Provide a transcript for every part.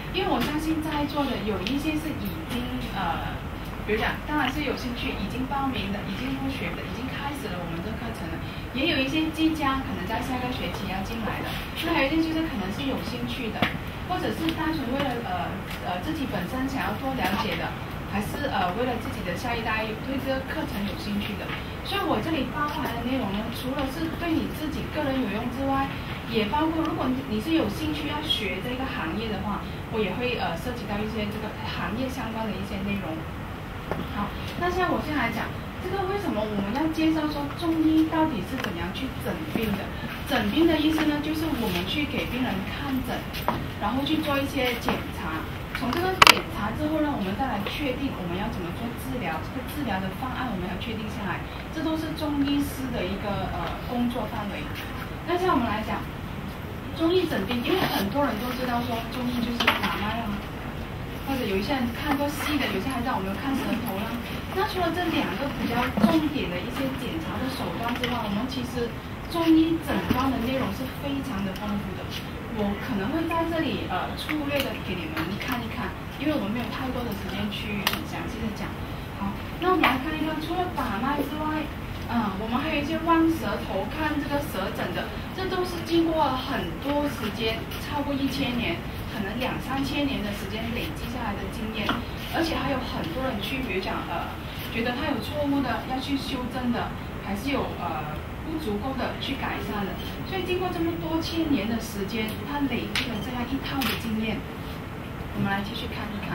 因为我相信在座的有一些是已经比如讲，当然是有兴趣，已经报名的，已经入学的，已经开始了我们这课程了，也有一些即将可能在下个学期要进来的，那还有一些就是可能是有兴趣的，或者是单纯为了自己本身想要多了解的。还是为了自己的下一代对这个课程有兴趣的，所以我这里包含的内容呢，除了是对你自己个人有用之外，也包括如果你是有兴趣要学这个行业的话，我也会涉及到一些这个行业相关的一些内容。好，那现在我先来讲这个为什么我们要介绍说中医到底是怎样去诊病的？诊病的意思呢，就是我们去给病人看诊，然后去做一些检查。从这个检查之后呢，我们再来确定我们要怎么做治疗，这个治疗的方案我们要确定下来，这都是中医师的一个工作范围。那现在我们来讲中医诊病，因为很多人都知道说中医就是把脉啦，或者有一些人看过戏的，有些还知道我们看舌头啦。那除了这两个比较重点的一些检查的手段之外，我们其实中医诊断的内容是非常的丰富的。我可能会在这里粗略的给你们看一看，因为我们没有太多的时间去很详细的讲。好，那我们来看一看，除了把脉之外，我们还有一些望舌头看这个舌诊的，这都是经过很多时间，超过1000年，可能2、3千年的时间累积下来的经验，而且还有很多人去，比如讲觉得他有错误的要去修正的，还是有不足够的去改善的，所以经过这么多千年的时间，他累积了这样一套的经验。我们来继续看一看。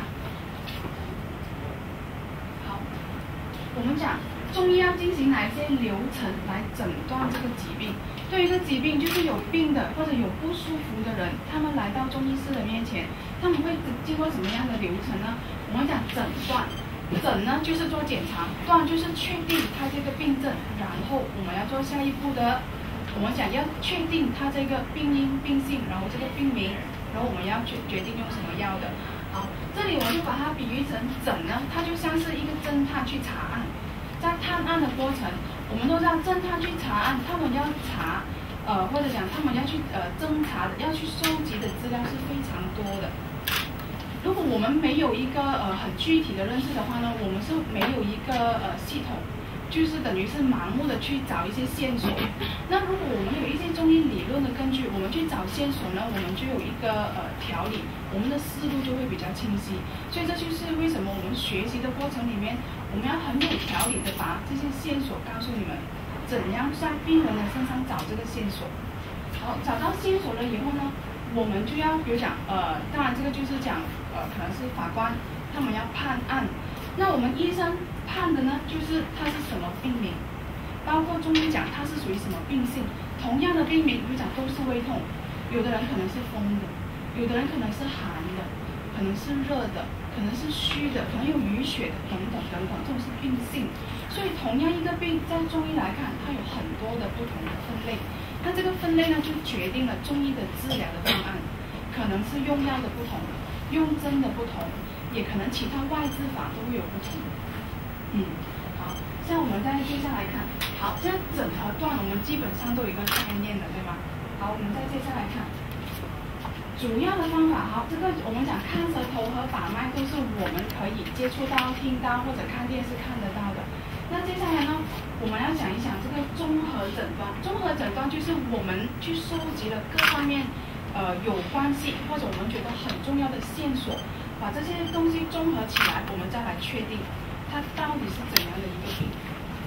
好，我们讲中医要进行哪些流程来诊断这个疾病？对于一个疾病，就是有病的或者有不舒服的人，他们来到中医师的面前，他们会经过什么样的流程呢？我们讲诊断。诊呢就是做检查，断就是确定他这个病症，然后我们要做下一步的，我们讲要确定他这个病因、病性，然后这个病名，然后我们要决定用什么药的。好，这里我就把它比喻成诊呢，它就像是一个侦探去查案，在探案的过程，我们都知道侦探去查案，他们要查，或者讲他们要去侦查的，要去收集的资料是非常多的。如果我们没有一个很具体的认识的话呢，我们是没有一个系统，就是等于是盲目的去找一些线索。那如果我们有一些中医理论的根据，我们去找线索呢，我们就有一个条理，我们的思路就会比较清晰。所以这就是为什么我们学习的过程里面，我们要很有条理的把这些线索告诉你们，怎样在病人的身上找这个线索。好，找到线索了以后呢，我们就要比如讲当然这个就是讲可能是法官他们要判案，那我们医生判的呢，就是它是什么病名，包括中医讲它是属于什么病性。同样的病名，比如讲都是胃痛，有的人可能是风的，有的人可能是寒的，可能是热的，可能是虚的，可能有淤血的，等等等等，这种是病性。所以同样一个病，在中医来看，它有很多的不同的分类。那这个分类呢，就决定了中医的治疗的方案，可能是用药的不同，用针的不同，也可能其他外治法都会有不同。好，现在我们再接下来看，好，现在诊和断我们基本上都有一个概念的，对吗？好，我们再接下来看主要的方法。好，这个我们讲看舌头和把脉都是我们可以接触到、听到或者看电视看得到的。那接下来呢，我们要讲一讲这个综合诊断。综合诊断就是我们去收集了各方面有关系或者我们觉得很重要的线索，把这些东西综合起来，我们再来确定它到底是怎样的一个病。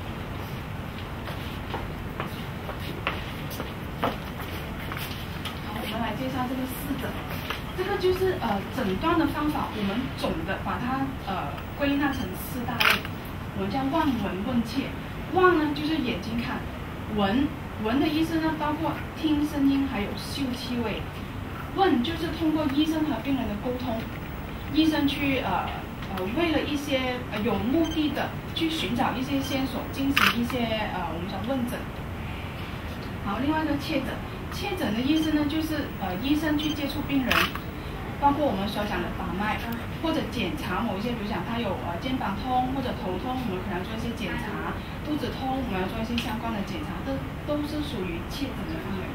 好，我们来介绍这个四诊。这个就是诊断的方法，我们总的把它归纳成4大类。我们叫望闻问切。望呢就是眼睛看，闻的意思呢包括听声音还有嗅气味。问就是通过医生和病人的沟通，医生去为了一些有目的的去寻找一些线索，进行一些我们讲问诊。好，另外一个切诊。切诊的意思呢就是医生去接触病人，包括我们所讲的把脉，或者检查某一些，比如讲他有肩膀痛或者头痛，我们可能要做一些检查；肚子痛，我们要做一些相关的检查，这都是属于切诊的范围。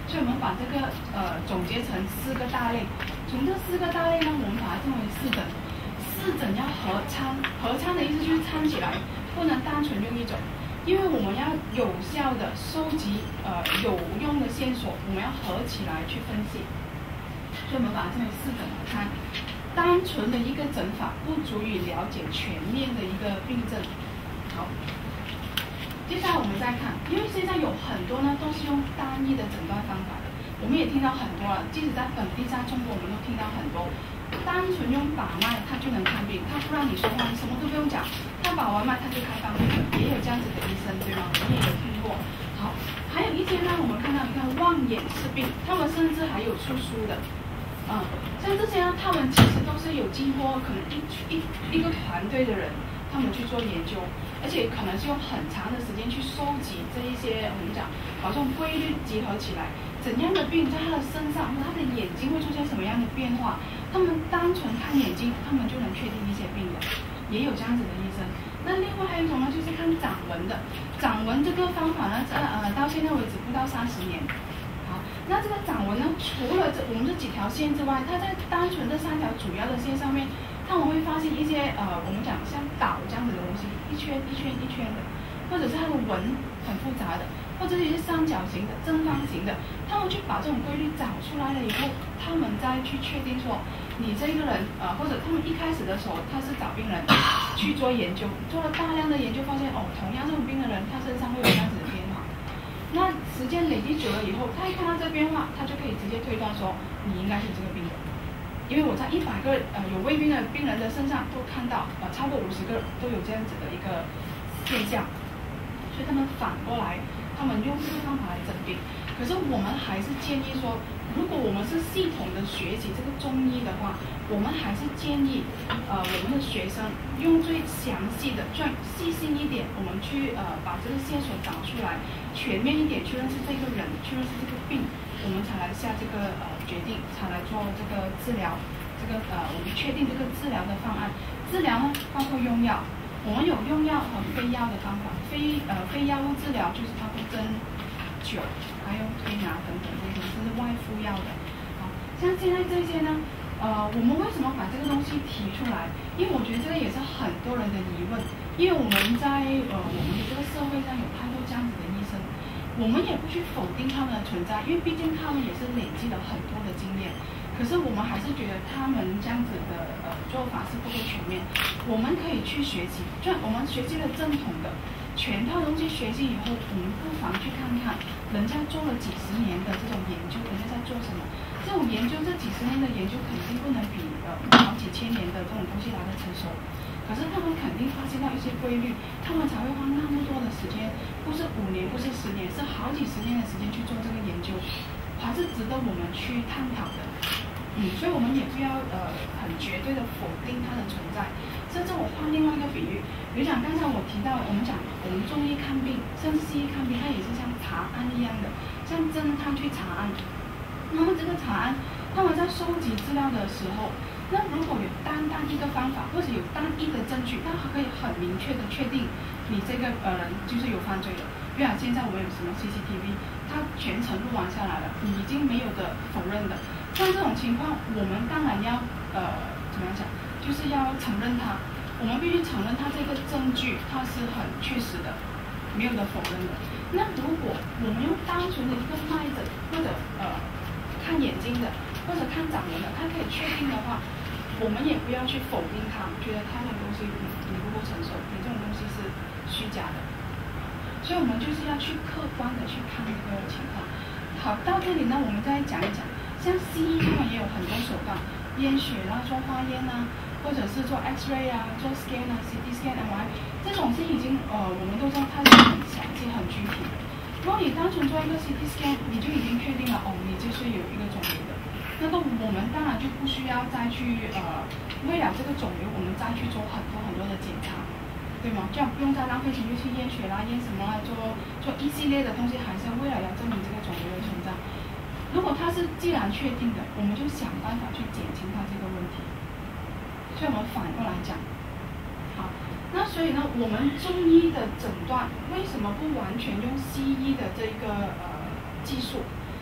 所以我们把这个总结成4个大类。从这4个大类呢，我们把它称为4诊。4诊要合参，合参的意思就是参起来，不能单纯用一种，因为我们要有效的收集有用的线索，我们要合起来去分析。所以我们把它称为4诊合参。单纯的一个诊法不足以了解全面的一个病症。好。接下来我们再看，因为现在有很多呢都是用单一的诊断方法的，我们也听到很多了，即使在本地在中国，我们都听到很多，单纯用把脉他就能看病，他不让你说话，你什么都不用讲，他把完脉他就开方病了，也有这样子的医生，对吗？我们也有听过。好，还有一些呢，我们看到你看望眼识病，他们甚至还有出书的，像这些呢，他们其实都是有经过可能一个团队的人。他们去做研究，而且可能是用很长的时间去收集这一些我们讲好像规律集合起来，怎样的病在他的身上或他的眼睛会出现什么样的变化，他们单纯看眼睛，他们就能确定一些病的，也有这样子的医生。那另外还有一种呢，就是看掌纹的，掌纹这个方法呢，到现在为止不到30年。好，那这个掌纹呢，除了我们这几条线之外，它在单纯这3条主要的线上面。他们会发现一些我们讲像岛这样子的东西，一圈一圈一圈的，或者是它的纹很复杂的，或者是一些三角形的、正方形的，他们去把这种规律找出来了以后，他们再去确定说你这个人或者他们一开始的时候他是找病人去做研究，做了大量的研究，发现同样这种病的人他身上会有这样子的变化。那时间累积久了以后，他一看到这变化，他就可以直接推断说你应该是这个病人。因为我在100个有胃病的病人的身上都看到超过50个都有这样子的一个现象，所以他们反过来，他们用这个方法来诊病。可是我们还是建议说，如果我们是系统的学习这个中医的话，我们还是建议我们的学生用最详细的、最细心一点，我们去把这个线索找出来，全面一点去认识这个人，去认识这个病。我们才来下这个决定，才来做这个治疗，我们确定这个治疗的方案。治疗呢，包括用药，我们有用药和非药的方法。非药物治疗就是包括针灸，还有推拿等等这些，这是外敷药的。好，像现在这些呢，我们为什么把这个东西提出来？因为我觉得这个也是很多人的疑问，因为我们在我们的这个社会上有太多这样子的医生。我们也不去否定他们的存在，因为毕竟他们也是累积了很多的经验。可是我们还是觉得他们这样子的做法是不够全面。我们可以去学习，我们学习了正统的全套东西学习以后，我们不妨去看看人家做了几十年的这种研究，人家在做什么。这种研究，这几十年的研究肯定不能比好几千年的这种东西来的成熟。可是他们肯定发现到一些规律，他们才会花那么多的时间，不是5年，不是10年，是好几10年的时间去做这个研究，还是值得我们去探讨的。所以我们也不要很绝对的否定它的存在。甚至我换另外一个比喻，比如讲刚才我提到，我们讲我们中医看病，甚至西医看病，它也是像查案一样的，像侦探去查案。那么这个查案，他们在收集资料的时候，那如果有单一个方法，或者有单一的证据，那可以很明确的确定你这个人就是有犯罪的。比如现在我们有什么 CCTV， 它全程录完下来了，你已经没有的否认的。像这种情况，我们当然要怎么样讲，就是要承认它，我们必须承认它这个证据它是很确实的，没有的否认的。那如果我们用单纯的一个脉诊或者看眼睛的，或者看掌纹的，它可以确定的话，我们也不要去否定它，觉得它这种东西你不够成熟，你这种东西是虚假的。所以我们就是要去客观的去看这个情况。好，到这里呢，我们再讲一讲，像西医他们也有很多手段，验血啦、做化验啦，或者是做 X-ray 啊、做 scan 啊、CT scan、MRI， 这种是已经我们都知道它是很详细、很具体的。如果你单纯做一个 CT scan， 你就已经确定了你就是有一个肿瘤的，那么我们当然就不需要再去为了这个肿瘤，我们再去做很多的检查，对吗？这样不用再浪费钱去验血啦、验什么啦，做一系列的东西，还是为了要证明这个肿瘤的存在。如果它是既然确定的，我们就想办法去减轻它这个问题。所以我们反过来讲，好。那所以呢，我们中医的诊断为什么不完全用西医的这个技术？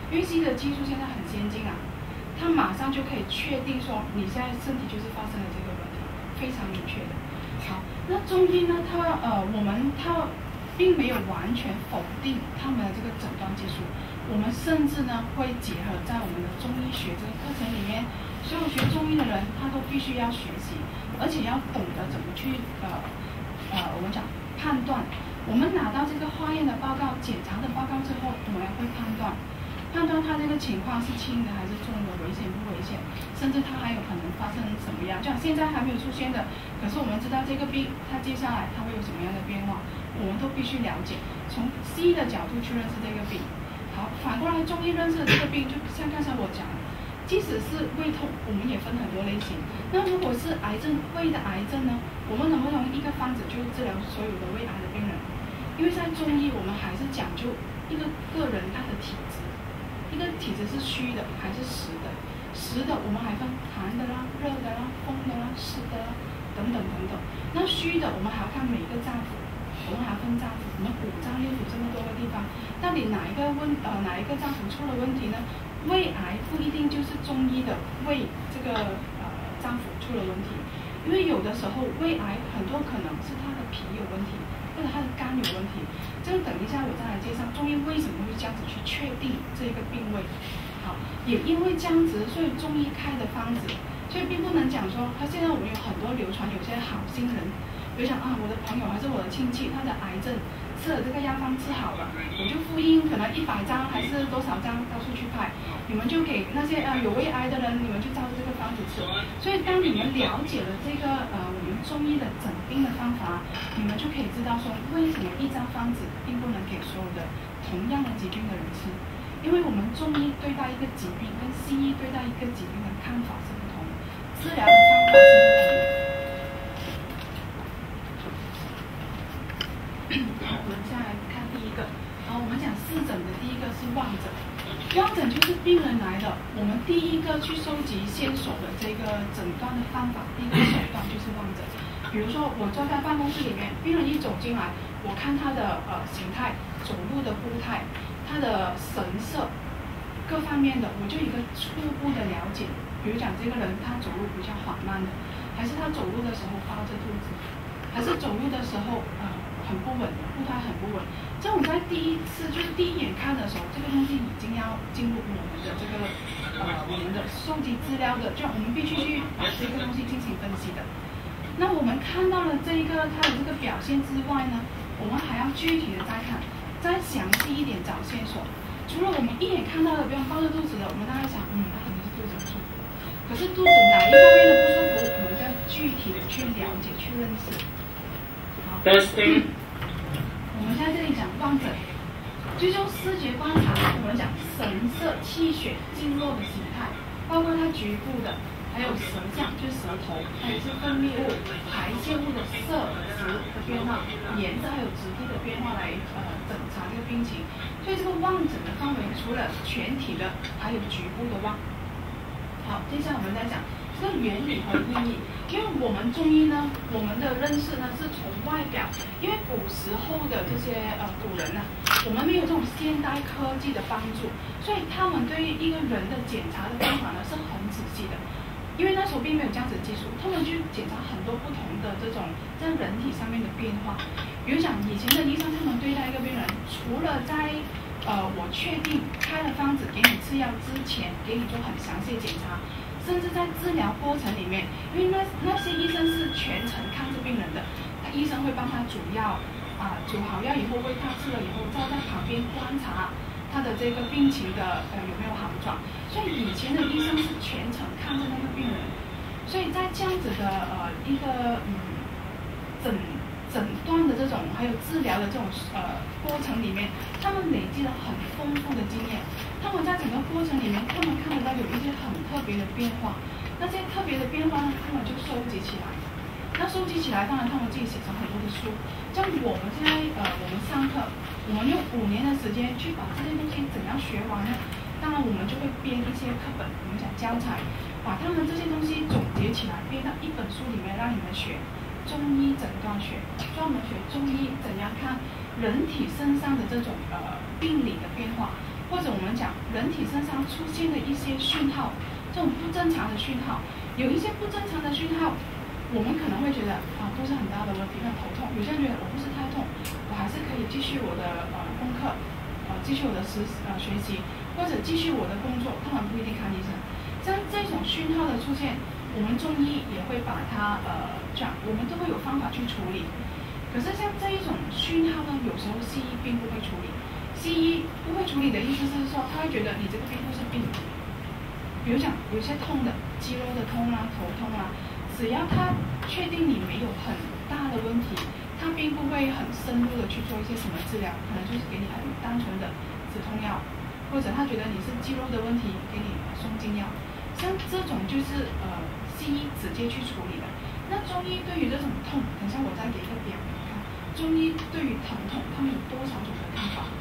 因为西医的技术现在很先进啊，它马上就可以确定说你现在身体就是发生了这个问题，非常明确的。好，那中医呢，它并没有完全否定他们的这个诊断技术，我们甚至呢会结合在我们的中医学这个课程里面，所有学中医的人他都必须要学习，而且要懂得怎么去我们讲判断。我们拿到这个化验的报告、检查的报告之后，我们会判断它这个情况是轻的还是重的，危险不危险，甚至它还有可能发生什么样，就像现在还没有出现的，可是我们知道这个病它接下来它会有什么样的变化，我们都必须了解，从西医的角度去认识这个病。好，反过来中医认识这个病，就像刚才我讲的，即使是胃痛，我们也分很多类型。那如果是癌症，胃的癌症呢，我们能不能一个方子就治疗所有的胃癌的病人？因为在中医，我们还是讲究一个人他的体质，一个体质是虚的还是实的？实的我们还分寒的啦、热的啦、风的啦、湿的啦等等等等。那虚的我们还要看每一个脏腑，我们还分脏腑，我们五脏六腑这么多个地方，到底哪一个脏腑出了问题呢？胃癌不一定就是中医的胃这个脏腑出了问题，因为有的时候胃癌很多可能是他的脾有问题，或者他的肝有问题。这个等一下我再来介绍中医为什么会这样子去确定这个病位。好，也因为这样子，所以中医开的方子，所以并不能讲说，现在我们有很多流传，有些好心人，比如讲我的朋友还是我的亲戚，他的癌症吃了这个药方治好了，我就复印可能100张还是多少张到处去派，你们就给那些有胃癌的人，你们就照这个方子吃。所以当你们了解了这个我们中医的诊病的方法，你们就可以知道说为什么一张方子并不能给所有的同样的疾病的人吃，因为我们中医对待一个疾病跟西医对待一个疾病的看法是不同的，治疗的方法是不同的。好，我们现在来看第一个。我们讲四诊的第一个是望诊，望诊就是病人来的，我们第一个去收集线索的这个诊断的方法，第一个手段就是望诊。比如说我坐在办公室里面，病人一走进来，我看他的形态、走路的步态、他的神色各方面的，我就一个初步的了解。比如讲这个人他走路比较缓慢的，还是他走路的时候抱着肚子，还是走路的时候很不稳，步态很不稳。这种在第一次就是第一眼看的时候，这个东西已经要进入我们的这个我们的收集资料的，就我们必须去把这个东西进行分析的。那我们看到了这个它的这个表现之外呢，我们还要具体的再看，再详细一点找线索。除了我们一眼看到的，比如抱着肚子的，我们大概想，他肯定是肚子不舒服。可是肚子哪一方面的不舒服，我们要具体的去了解、去认识。好，我们在这里讲望诊，就用视觉观察，我们讲神色、气血、经络的形态，包括它局部的。还有舌象，就是舌头，还有是分泌物、排泄物的色、质的变化，颜色还有质地的变化来诊查这个病情。所以这个望诊的范围除了全体的，还有局部的望。好，接下来我们再讲这个原理和意义。因为我们中医呢，我们的认识呢是从外表，因为古时候的这些古人呢，我们没有这种现代科技的帮助，所以他们对于一个人的检查的方法呢是很仔细的。因为那时候并没有这样子的技术，他们去检查很多不同的这种在人体上面的变化。比如讲以前的医生，他们对待一个病人，除了在我确定开了方子给你吃药之前，给你做很详细的检查，甚至在治疗过程里面，因为那些医生是全程看着病人的，医生会帮他煮药煮好药以后喂他吃了以后，再在旁边观察他的这个病情的有没有好转。所以以前的医生是全程看着那个病人，所以在这样子的一个诊断的这种还有治疗的这种过程里面，他们累积了很丰富的经验。他们在整个过程里面，他们看得到有一些很特别的变化，那些特别的变化呢，他们就收集起来。那收集起来，当然他们自己写成很多的书。像我们现在我们上课，我们用5年的时间去把这些东西怎样学完呢？当然我们就会编一些课本，我们讲教材，把他们这些东西总结起来，编到一本书里面，让你们学中医诊断学，专门学中医怎样看人体身上的这种病理的变化， 或者我们讲人体身上出现的一些讯号，这种不正常的讯号，有一些不正常的讯号，我们可能会觉得不是很大的问题，像头痛，有些人觉得我不是太痛，我还是可以继续我的功课，继续我的学习，或者继续我的工作，当然不一定看医生。像这种讯号的出现，我们中医也会把它我们都会有方法去处理。可是像这一种讯号呢，有时候西医并不会处理。西医不会处理的意思是说，他会觉得你这个并不是病。比如讲有些痛的，肌肉的痛啊，头痛啊，只要他确定你没有很大的问题，他并不会很深入的去做一些什么治疗，可能就是给你很单纯的止痛药，或者他觉得你是肌肉的问题，给你松筋药。像这种就是西医直接去处理的。那中医对于这种痛，等下我再给一个表你看，中医对于疼痛，他们有多少种的看法？